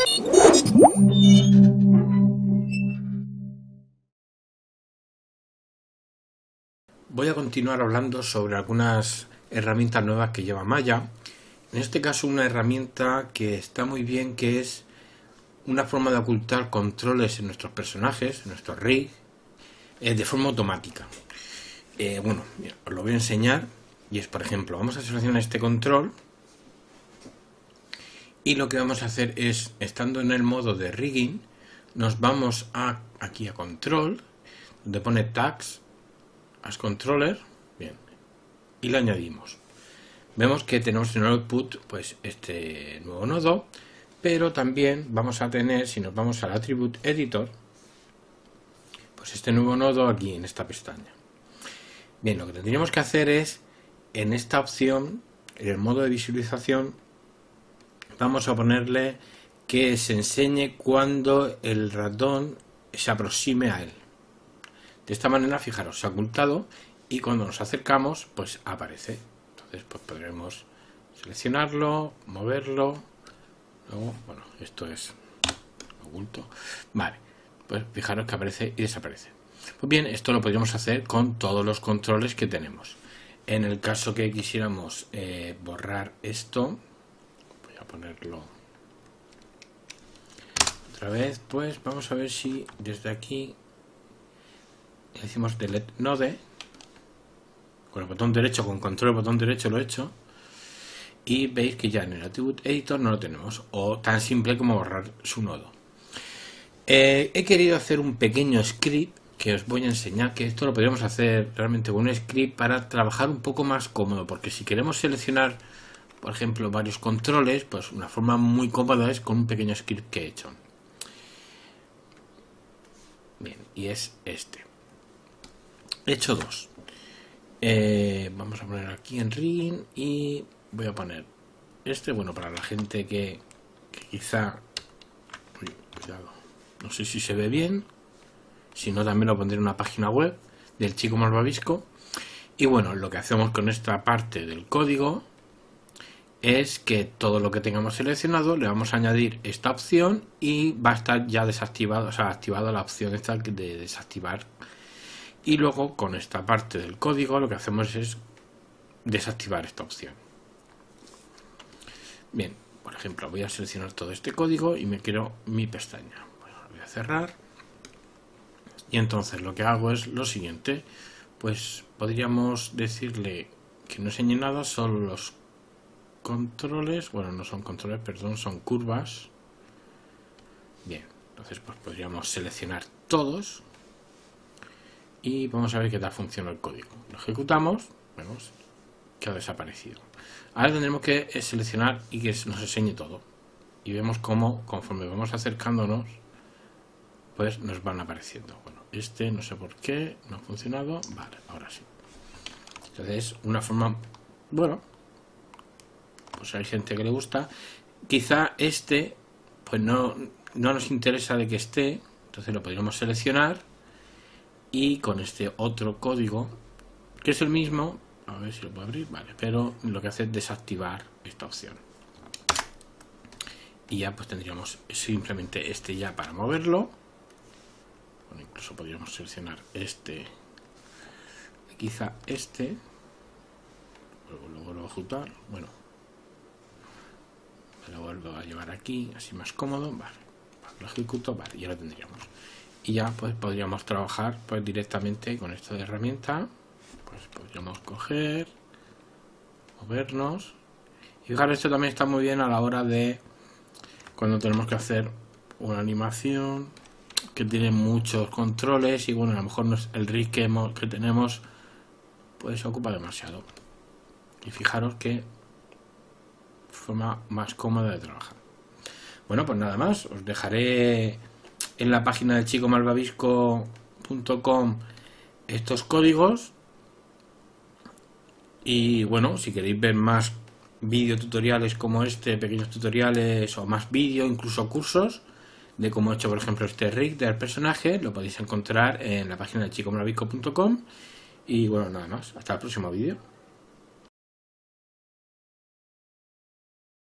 Voy a continuar hablando sobre algunas herramientas nuevas que lleva Maya. En este caso una herramienta que está muy bien, que es una forma de ocultar controles en nuestros personajes, en nuestros rigs, de forma automática. Bueno, mira, os lo voy a enseñar. Y es, por ejemplo, vamos a seleccionar este control. Y lo que vamos a hacer es, estando en el modo de rigging, nos vamos aquí a control, donde pone tags, as controller, bien, y le añadimos. Vemos que tenemos en el output pues este nuevo nodo, pero también vamos a tener, si nos vamos al attribute editor, pues este nuevo nodo aquí en esta pestaña. Bien, lo que tendríamos que hacer es, en esta opción, en el modo de visualización, vamos a ponerle que se enseñe cuando el ratón se aproxime a él. De esta manera, fijaros, se ha ocultado y cuando nos acercamos, pues aparece. Entonces, pues podremos seleccionarlo, moverlo. Luego, bueno, esto es oculto. Vale, pues fijaros que aparece y desaparece. Pues bien, esto lo podríamos hacer con todos los controles que tenemos. En el caso que quisiéramos borrar esto, voy a ponerlo otra vez, pues vamos a ver si desde aquí le decimos delete node, con el botón derecho, con control botón derecho lo he hecho, y veis que ya en el attribute editor no lo tenemos, o tan simple como borrar su nodo. He querido hacer un pequeño script que os voy a enseñar, que esto lo podríamos hacer realmente con un script para trabajar un poco más cómodo, porque si queremos seleccionar, por ejemplo, varios controles, pues una forma muy cómoda es con un pequeño script que he hecho. Bien, y es este. He hecho dos. Vamos a poner aquí en rigging y voy a poner este, bueno, para la gente que quizá... Uy, cuidado. No sé si se ve bien. Si no, también lo pondré en una página web del Chico Malvavisco. Y bueno, lo que hacemos con esta parte del código es que todo lo que tengamos seleccionado le vamos a añadir esta opción y va a estar ya desactivado, o sea, activada la opción esta de desactivar. Y luego con esta parte del código lo que hacemos es desactivar esta opción. Bien, por ejemplo, voy a seleccionar todo este código y me quiero mi pestaña. Bueno, lo voy a cerrar. Y entonces lo que hago es lo siguiente. Pues podríamos decirle que no enseñe nada, solo los controles. Bueno, no son controles, perdón, son curvas. Bien, entonces pues podríamos seleccionar todos. Y vamos a ver qué tal funciona el código. Lo ejecutamos, vemos que ha desaparecido. Ahora tendremos que seleccionar y que nos enseñe todo. Y vemos cómo, conforme vamos acercándonos, pues nos van apareciendo. Bueno, este no sé por qué no ha funcionado. Vale, ahora sí. Entonces, una forma, bueno, pues hay gente que le gusta. Quizá este, pues no nos interesa de que esté. Entonces lo podríamos seleccionar. Y con este otro código, que es el mismo, a ver si lo puedo abrir, vale, pero lo que hace es desactivar esta opción. Y ya pues tendríamos simplemente este ya para moverlo. Bueno, incluso podríamos seleccionar este, quizá este, luego lo vuelvo a ejecutar, bueno, me lo vuelvo a llevar aquí, así más cómodo, vale, lo ejecuto, vale, ya lo tendríamos. Y ya pues podríamos trabajar pues directamente con esta herramienta. Pues podríamos coger, movernos. Y fijaros, esto también está muy bien a la hora de cuando tenemos que hacer una animación que tiene muchos controles y bueno, a lo mejor el rig que tenemos pues ocupa demasiado. Y fijaros que forma más cómoda de trabajar. Bueno, pues nada más, os dejaré en la página de chicomalvavisco.com estos códigos y bueno, si queréis ver más videotutoriales como este, pequeños tutoriales o más vídeos, incluso cursos de cómo he hecho por ejemplo este rig del personaje, lo podéis encontrar en la página de chicomalvavisco.com y bueno, nada más, hasta el próximo vídeo.